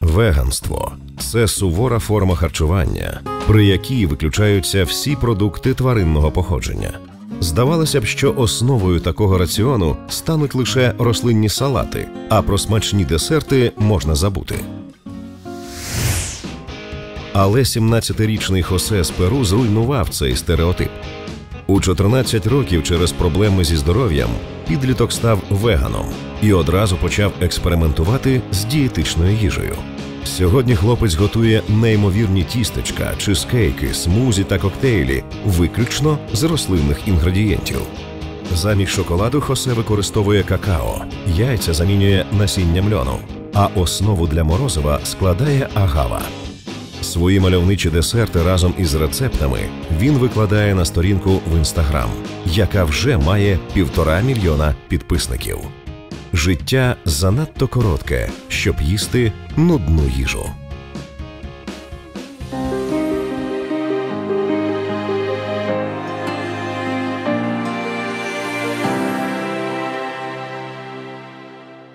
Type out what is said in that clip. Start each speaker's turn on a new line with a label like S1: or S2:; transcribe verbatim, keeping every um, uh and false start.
S1: Веганство – це сувора форма харчування, при якій виключаються всі продукти тваринного походження. Здавалося б, що основою такого раціону стануть лише рослинні салати, а про смачні десерти можна забути. Але сімнадцятирічний Хосе з Перу зруйнував цей стереотип. У чотирнадцять років через проблеми зі здоров'ям підліток став веганом і одразу почав експериментувати з дієтичною їжею. Сьогодні хлопець готує неймовірні тістечка, чизкейки, смузі та коктейлі виключно з рослинних інгредієнтів. Замість шоколаду Хосе використовує какао, яйця замінює насінням льону, а основу для морозива складає агава. Свої мальовничі десерти разом із рецептами він викладає на сторінку в Інстаграм, яка вже має півтора мільйона підписників. Життя занадто коротке, щоб їсти нудну їжу.